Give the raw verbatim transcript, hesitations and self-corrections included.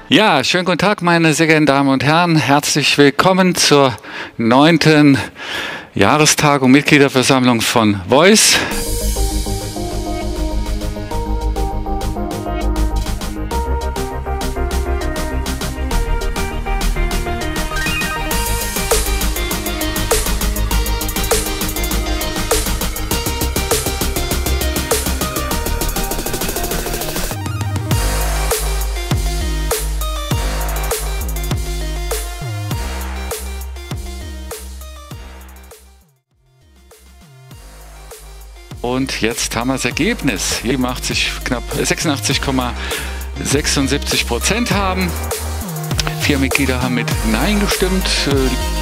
Ja, schönen guten Tag, meine sehr geehrten Damen und Herren. Herzlich willkommen zur neunten Jahrestagung Mitgliederversammlung von Voice. Und jetzt haben wir das Ergebnis. siebenundachtzig, knapp sechsundachtzig Komma sechsundsiebzig Prozent haben. Vier Mitglieder haben mit Nein gestimmt.